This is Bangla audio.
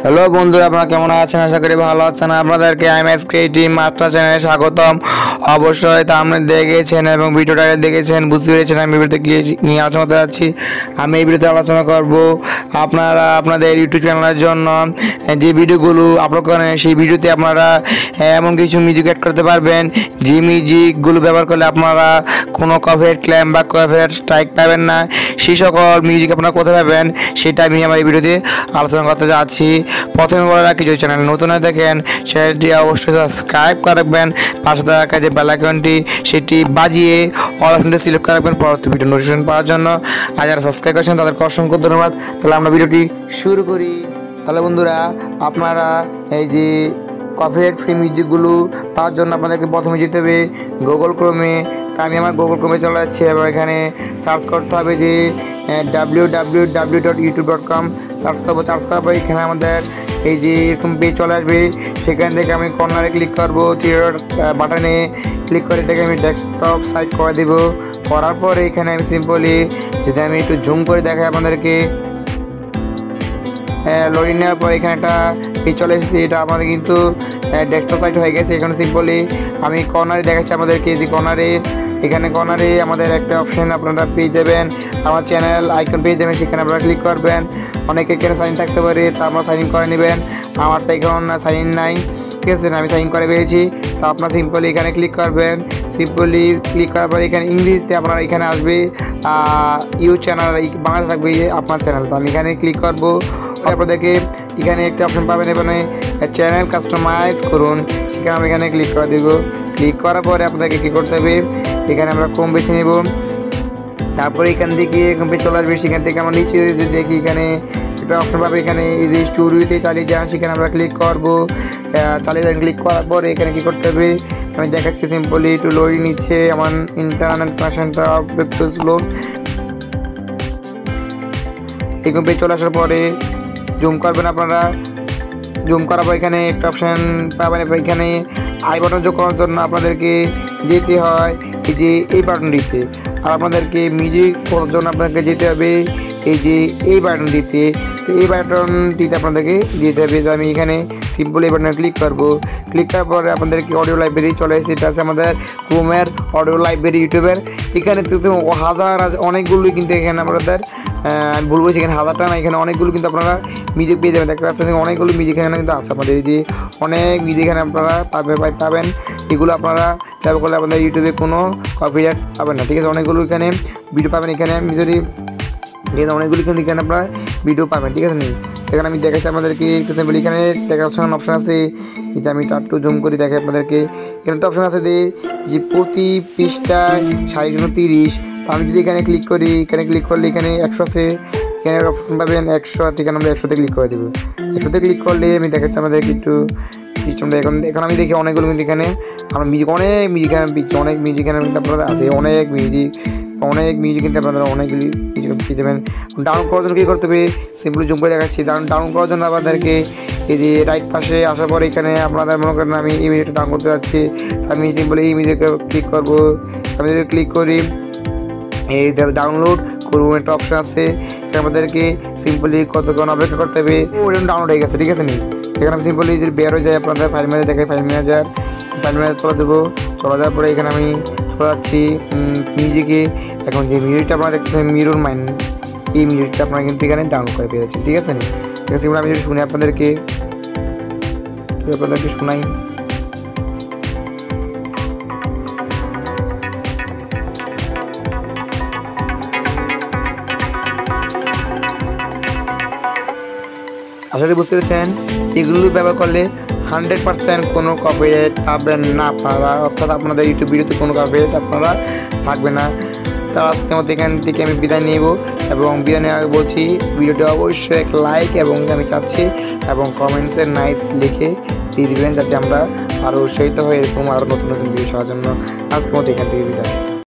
হ্যালো বন্ধুরা, আপনারা কেমন আছেন? আশা করি ভালো আছেন। আপনাদেরকে IMAX ক্রিয়েটিভ মাস্টার চ্যানেলে স্বাগতম। অবশ্যই তা আপনি দেখেছেন এবং ভিডিওটা দেখেছেন, বুঝতে পেরেছেন আমি ভিডিওতে কি নিয়ে আলোচনা করতে যাচ্ছি। আমি এই ভিডিওতে আলোচনা করব আপনারা আপনাদের ইউটিউব চ্যানেলের জন্য যে ভিডিওগুলো আপলোড করেন সেই ভিডিওতে আপনারা এমন কিছু মিউজিক অ্যাড করতে পারবেন যে মিউজিকগুলো ব্যবহার করলে আপনারা কোনো কপিরাইট ক্লেম বা কপিরাইট স্ট্রাইক পাবেন না। সেই সকল মিউজিক আপনারা কোথায় পাবেন সেটা আমি আমার এই ভিডিওতে আলোচনা করতে যাচ্ছি। প্রথমে বলে রাখি, যদি চ্যানেল নতুন হয়ে থাকেন চ্যানেলটি অবশ্যই সাবস্ক্রাইব করে রাখবেন, পাশে থাকা যে বেল আইকনটি সেটি বাজিয়ে অল অপশনটি সিলেক্ট করে রাখবেন পরবর্তী ভিডিও নোটিফিকেশন পাওয়ার জন্য। আর যারা সাবস্ক্রাইব করেছেন তাদেরকে অসংখ্য ধন্যবাদ। তাহলে আমরা ভিডিওটি শুরু করি। তাহলে বন্ধুরা, আপনারা এই যে কপিরাইট ফ্রি মিউজিকগুলো পাওয়ার জন্য আপনাদেরকে প্রথমে যেতে হবে গুগল ক্রোমে। তা আমি আমার গুগল ক্রোমে চলে যাচ্ছি এবং এখানে সার্চ করতে হবে যে www.youtube.com সার্চ করবো। সার্চ করার পর এখানে আমাদের এই যে এরকম পেজ চলে আসবে। সেখান থেকে আমি কর্নারে ক্লিক করবো, থ্রি ডট বাটনে ক্লিক করে এটাকে আমি ডেস্কটপ সাইড করে দেবো। করার পরে এখানে আমি সিম্পলি যদি আমি একটু জুম করে দেখাই আপনাদেরকে, লোডিং নেওয়ার পর এখানে একটা পেজ চলে এসেছে। এটা আমাদের কিন্তু ডেস্কটপ সাইট হয়ে গেছে। এখানে সিম্পলি আমি কর্নারে দেখাচ্ছি আপনাদেরকে যে কর্নারে আমাদের একটা অপশন আপনারা পেয়ে যাবেন, আমার চ্যানেল আইকন পেয়ে যাবেন। সেখানে আপনারা ক্লিক করবেন। অনেকে এখানে সাইন থাকতে পারে, তা আপনারা সাইন ইন করে নেবেন। আমারটা এখন সাইন ইন নাই, ঠিক আছে, আমি সাইন করে পেয়েছি। তো আপনারা সিম্পলি এখানে ক্লিক করবেন। সিম্পলি ক্লিক করার পর এখানে ইংলিশতে আপনার এখানে আসবে ইউ চ্যানেল, বাংলা থাকবে আপনার চ্যানেল। তো আমি এখানে ক্লিক করবো। আপনাদেরকে এখানে একটা অপশন পাবেন, এখানে চ্যানেল কাস্টমাইজ করুন, সেখানে আমি এখানে ক্লিক করে দেবো। ক্লিক করার পরে আপনাদেরকে কী করতে হবে, এখানে আমরা ক্রোম বেছে নেব। তারপরে এখান থেকে চলে আসবে। সেখান থেকে আমরা নিচে যদি দেখি এখানে একটা অপশন পাবে, এখানে এই যে স্টুডিওতে চালিয়ে যান, সেখানে আমরা ক্লিক করবো। চালিয়ে যান, ক্লিক করার পরে এখানে কী করতে হবে আমি দেখাচ্ছি। সিম্পলি একটু লোডিং নিচ্ছে, আমার ইন্টারনেট কানেকশনটা একটু স্লো। এরকম পেজ চলে আসার পরে জুম করবেন আপনারা। জুম করার পর এখানে একটা অপশান পাবেন। এখানে আই বাটন যোগ করার জন্য আপনাদেরকে যেতে হয় এই যে এই বাটনটিতে, আর আপনাদেরকে মিউজিক করার জন্য আপনাকে যেতে হবে এই যে এই বাটন দিতে। তো এই বাটনটিতে আপনাদেরকে যেতে হবে। তো আমি এখানে সিম্পল এই বাটনে ক্লিক করবো। ক্লিক করার পরে আপনাদেরকে অডিও লাইব্রেরি চলে এসেছে। এটা আছে আমাদের ক্রোমের অডিও লাইব্রেরি ইউটিউবের। এখানে হাজার অনেকগুলোই কিন্তু এখানে আমাদের আমি বলবো সেখানে হাজারটা না, এখানে অনেকগুলো কিন্তু আপনারা মিউজিক পেয়ে যাবেন। দেখতে পাচ্ছেন অনেকগুলো মিউজিক এখানে কিন্তু আছে আপনাদের, এই যে অনেক মিউজিক এখানে আপনারা পাবেন। এগুলো আপনারা ব্যবহার করলে আপনাদের ইউটিউবে কোনো কপিরাইট পাবেন না, ঠিক আছে। অনেকগুলো এখানে ভিডিও পাবেন, এখানে আমি যদি অনেকগুলো কিন্তু এখানে আপনারা ভিডিও পাবেন, ঠিক আছে। এখানে আমি দেখাচ্ছি আপনাদেরকে একটু সিম্পল। এখানে দেখার অপশান আছে, এই যে আমি একটু জুম করে দেখাই আপনাদেরকে। এখানে একটা অপশান আছে যে প্রতি পৃষ্ঠায় 30 তো আমি যদি এখানে ক্লিক করি, এখানে ক্লিক করলে এখানে 100 আছে, এখানে অপশন পাবেন 100, এখানে আমরা 100তে ক্লিক করে দেবো। 100তে ক্লিক করলে আমি দেখাচ্ছি আমাদেরকে একটু সিস্টেমটা। এখন আমি দেখি অনেকগুলো কিন্তু এখানে আমার মিউজিক অনেক মিউজিক এখানে অনেক মিউজিক এখানে কিন্তু আপনাদের আছে, অনেক মিউজিক কিন্তু আপনারা অনেকগুলি মিউজিক পেয়ে যাবেন। ডাউনলোড করার জন্য কী করতে হবে, সিম্পলি জুম করে দেখাচ্ছি। ডাউনলোড করার জন্য আপনাদেরকে এই যে রাইট পাশে আসার পরে এখানে আপনাদের মনে করেন আমি এই মিউজিকটা ডাউনলোড করতে যাচ্ছি। আমি সিম্পলি এই মিউজিকে ক্লিক করবো। আমি যদি ক্লিক করি এই ডাউনলোড করবো একটা অপশান আছে, এটা আমাদেরকে সিম্পলি কতক্ষণ অপেক্ষা করতে হবে। ওটা ডাউনলোড হয়ে গেছে, ঠিক আছে। এখানে আমি সিম্পলি যদি বের হয়ে যায় আপনাদের ফাইল ম্যানেজার দেখাই, ফাইল ম্যানেজার চলে দেবো। চলে যাওয়ার পরে এখানে আমি চলে যাচ্ছি মিউজিকে। এখন যে মিউজিকটা আপনারা দেখতেছেন মিরর মাইন্ড, এই মিউজিকটা আপনারা কিন্তু এখানে ডাউনলোড করে পেয়ে যাচ্ছেন, ঠিক আছে। ঠিক আছে, আমি যদি শুনি আপনাদেরকে শোনাই। আসলে বুঝতে পেরেছেন, এগুলো ব্যবহার করলে 100% কোনো কপিরাইট পাবেন না আপনারা, অর্থাৎ আপনাদের ইউটিউব ভিডিওতে কোনো কপিরাইট আপনারা থাকবে না। তো আজকের মতো এখান থেকে আমি বিদায় নেব, এবং বিদায় নেওয়ার আগে বলছি ভিডিওটি অবশ্যই এক লাইক এবং আমি চাচ্ছি এবং কমেন্টসে নাইস লিখে দিয়ে দেবেন, যাতে আমরা আরও উৎসাহিত হই এরকম আরও নতুন নতুন ভিডিও ছাড়ার জন্য। আজকের মতো এখান থেকে বিদায়।